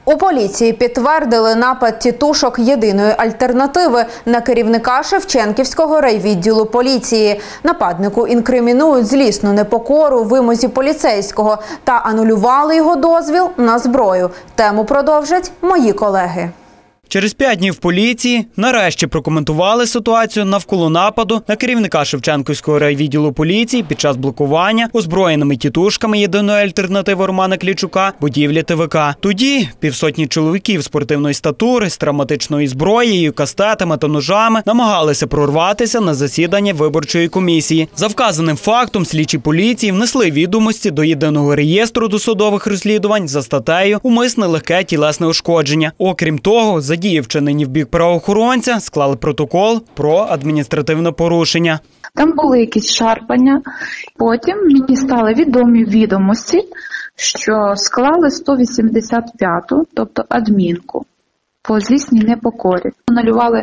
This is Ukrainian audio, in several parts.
У поліції підтвердили напад тітушок єдиної альтернативи на керівника Шевченківського райвідділу поліції. Нападнику інкримінують злісну непокору вимозі поліцейського та анулювали його дозвіл на зброю. Тему продовжать мої колеги. Через 5 днів поліції нарешті прокоментували ситуацію навколо нападу на керівника Шевченківського райвідділу поліції під час блокування озброєними тітушками єдиної альтернативи Романа Клічука будівлі ТВК. Тоді півсотні чоловіків спортивної статури з травматичною зброєю, кастетами та ножами намагалися прорватися на засідання виборчої комісії. За вказаним фактом слідчі поліції внесли відомості до єдиного реєстру досудових розслідувань за статтею «Умисне легке тілесне ушкодження». Окрім того, за дії, вчинені в бік правоохоронця, склали протокол про адміністративне порушення. Там були якісь шарпання. Потім мені стали відомі відомості, що склали 185-ту, тобто адмінку, по злісній непокорі. Анулювали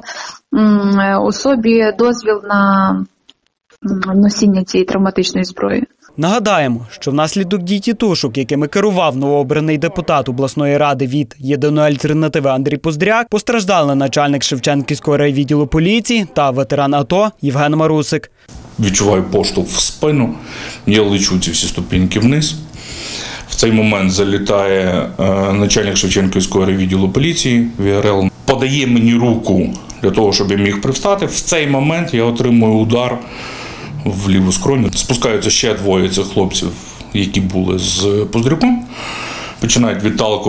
особі дозвіл на носіння цієї травматичної зброї. Нагадаємо, що внаслідок дій тітушок, якими керував новообраний депутат обласної ради від єдиної альтернативи Андрій Пуздряк, постраждали начальник Шевченківського райвідділу поліції та ветеран АТО Євген Марусик. Відчуваю поштовх в спину, я лечу ці всі ступіньки вниз. В цей момент залітає начальник Шевченківського райвідділу поліції ВРЛ, подає мені руку для того, щоб я міг привстати. В цей момент я отримую удар в ліву скроню. Спускаються ще двоє цих хлопців, які були з Пуздряком. Починають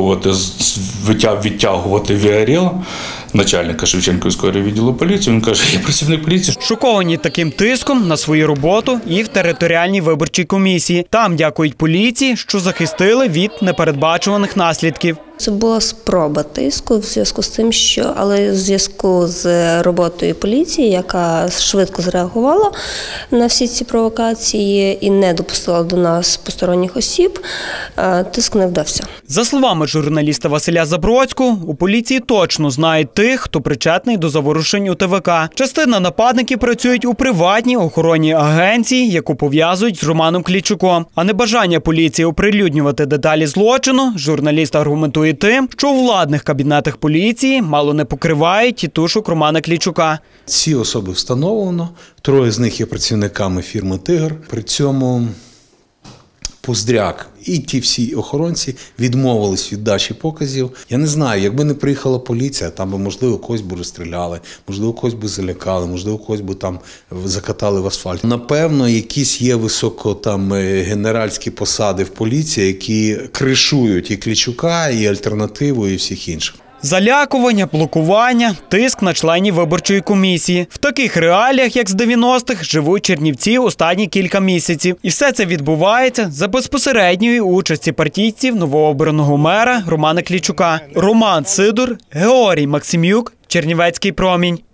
відтягувати ВРЛ, начальника Шевченківського райвідділу поліції. Він каже, я працівник поліції. Шоковані таким тиском на свою роботу і в територіальній виборчій комісії. Там дякують поліції, що захистили від непередбачуваних наслідків. Це була спроба тиску в зв'язку з тим, але в зв'язку з роботою поліції, яка швидко зреагувала на всі ці провокації і не допустила до нас посторонніх осіб, тиск не вдався. За словами журналіста Василя Забродського, у поліції точно знають тих, хто причетний до заворушень у ТВК. Частина нападників працюють у приватній охоронній агенції, яку пов'язують з Романом Клічуком. А небажання поліції оприлюднювати деталі злочину журналіст аргументує тим, що у владних кабінетах поліції мало не покривають тітушок Романа Клічука. Ці особи встановлено, 3 з них є працівниками фірми «Тигр». При цьому Пуздряк і ті всі охоронці відмовились від дачі показів. Я не знаю, якби не приїхала поліція, там би, можливо, когось би розстріляли, можливо, когось би залякали, можливо, когось би там закатали в асфальт. Напевно, якісь є генеральські посади в поліції, які кришують і Клічука, і альтернативу, і всіх інших. Залякування, блокування, тиск на членів виборчої комісії. В таких реаліях, як з 90-х, живуть чернівці останні кілька місяців. І все це відбувається за безпосередньої участі партійців новообраного мера Романа Клічука. Роман Сидор, Георгій Максимюк, Чернівецький промінь.